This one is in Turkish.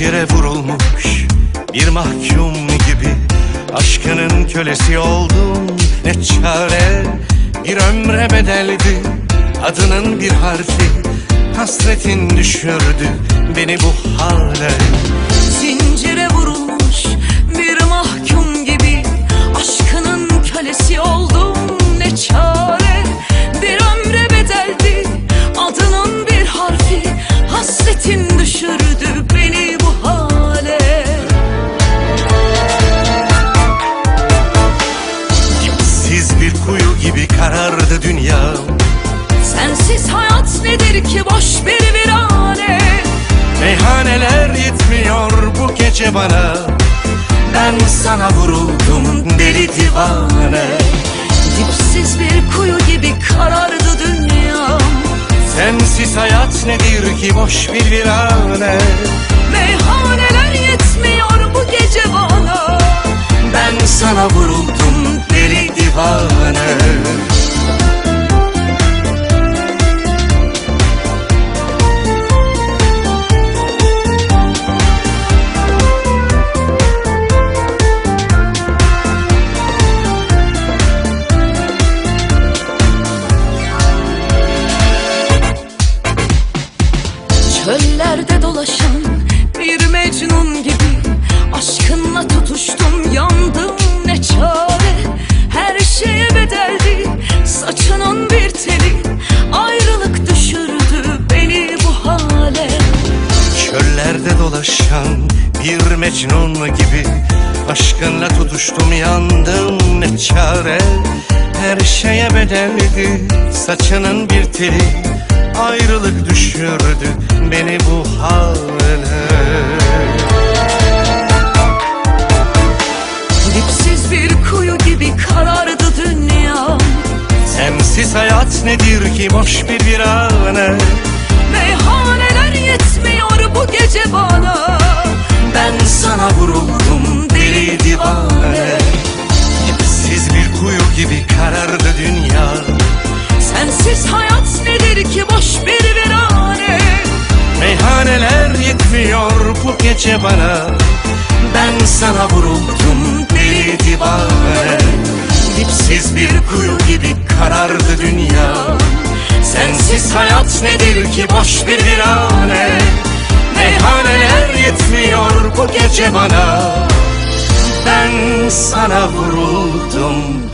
Zincire vurulmuş bir mahkum gibi aşkının kölesi oldum, ne çare. Bir ömre bedeldi adının bir harfi, hasretin düşürdü beni bu hale. Zincire vurulmuş bir mahkum gibi aşkının kölesi oldum, ne çare. Bir ömre bedeldi adının bir harfi, hasretin düşürdü beni bu hale. Dipsiz bir kuyu gibi karardı dünya. Sensiz hayat nedir ki, boş bir virane. Meyhaneler yetmiyor bu gece bana, ben sana vuruldum deli divane. Dipsiz bir kuyu gibi karardı dünya. Sensiz hayat nedir ki, boş bir virane. Meyhaneler yetmiyor bu gece bana, ben sana vuruldum deli divane. Çöllerde dolaşan bir mecnun gibi aşkınla tutuştum, yandım, ne çare. Her şeye bedeldi saçının bir teli, ayrılık düşürdü beni bu hale. Çöllerde dolaşan bir mecnun gibi aşkınla tutuştum, yandım, ne çare. Her şeye bedeldi saçının bir teli, ayrılık düşürdü beni bu hale. Dipsiz bir kuyu gibi karardı dünya. Sensiz hayat nedir ki, boş bir virane. Meyhaneler yetmiyor bu gece bana, ben sana vuruldum deli divane. Dipsiz bir kuyu gibi karardı dünya. sensiz hayat nedir ki, boş bir virane. Meyhaneler yetmiyor bu gece bana, ben sana vuruldum deli divane. Dipsiz bir kuyu gibi karardı dünya. Sensiz hayat nedir ki, boş bir virane. Meyhaneler yetmiyor bu gece bana, ben sana vuruldum